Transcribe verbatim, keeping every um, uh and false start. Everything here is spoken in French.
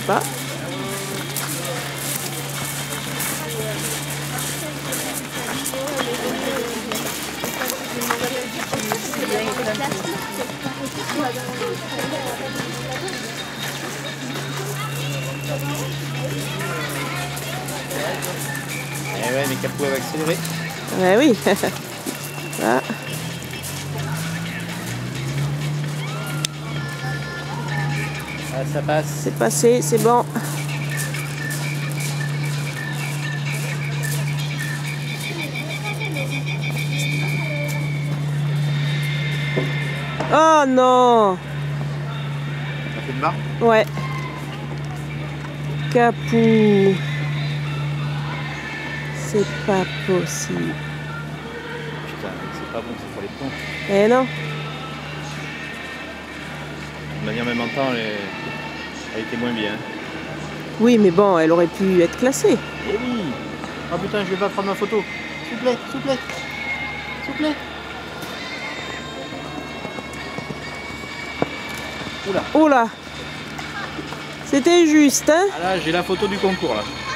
pas. Eh ouais, mais Capou va accélérer. Ouais, oui. Ah. Ah, ça passe. C'est passé, c'est bon. Oh non! Ça fait une barre? Ouais. Capou. C'est pas possible. Putain, c'est pas bon, c'est pour les plombs. Eh non. De manière, même en temps, elle, elle était moins bien. Oui, mais bon, elle aurait pu être classée. Eh oui! Oh putain, je vais pas prendre ma photo. S'il vous plaît, s'il vous plaît. S'il vous plaît. Oula. Oula. C'était juste, hein? Ah là, j'ai la photo du concours là.